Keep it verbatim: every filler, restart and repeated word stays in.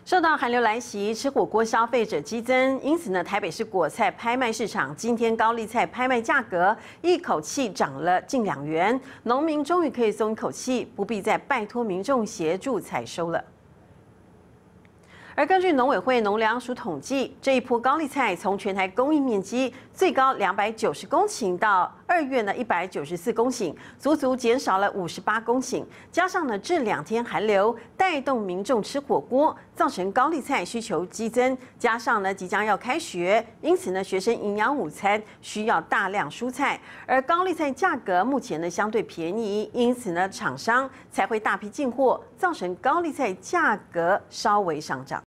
受到寒流来袭，吃火锅消费者激增，因此呢，台北市果菜拍卖市场今天高丽菜拍卖价格一口气涨了近两元，农民终于可以松一口气，不必再拜托民众协助采收了。 而根据农委会农粮署统计，这一波高丽菜从全台供应面积最高两百九十公顷到二月呢一百九十四公顷，足足减少了五十八公顷。加上呢这两天寒流带动民众吃火锅，造成高丽菜需求激增。加上呢即将要开学，因此呢学生营养午餐需要大量蔬菜，而高丽菜价格目前呢相对便宜，因此呢厂商才会大批进货，造成高丽菜价格稍微上涨。